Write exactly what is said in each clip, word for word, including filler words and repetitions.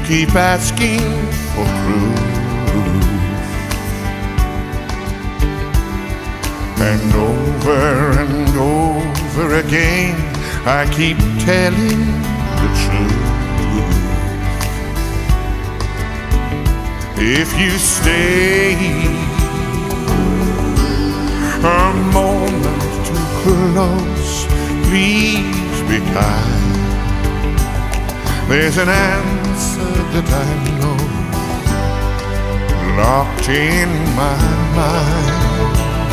keep asking for proof, and over and over again I keep telling the truth. If you stay a moment too close, please be kind. There's an answer that I know locked in my mind.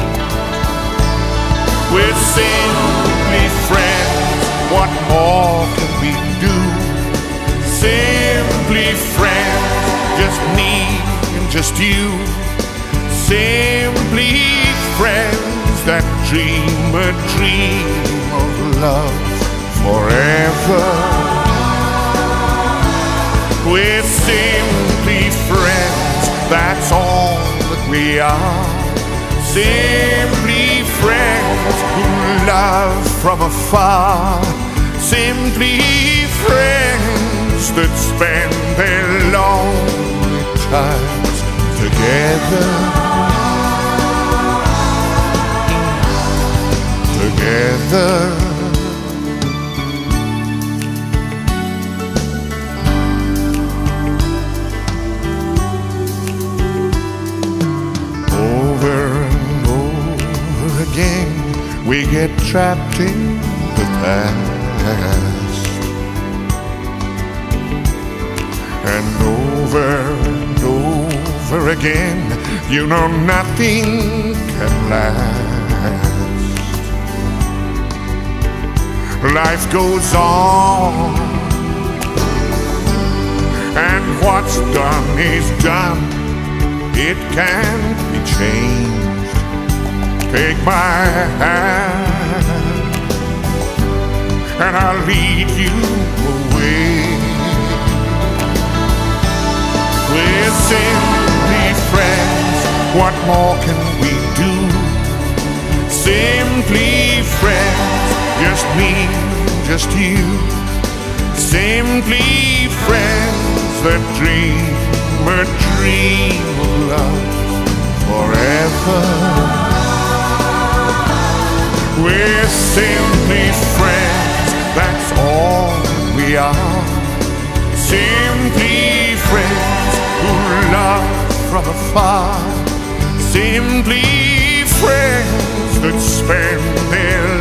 We're simply friends, what more can we do? Simply friends, just me and just you. Simply friends that dream a dream of love forever. We're simply friends, that's all that we are. Simply friends who love from afar. Simply friends that spend their lonely times together. Together. Again, we get trapped in the past, and over and over again, you know nothing can last. Life goes on, and what's done is done. It can't be changed. Take my hand, and I'll lead you away. We're simply friends, what more can we do? Simply friends, just me, just you. Simply friends that dream a dream of love forever. We're simply friends, that's all we are. Simply friends who love from afar. Simply friends that spend their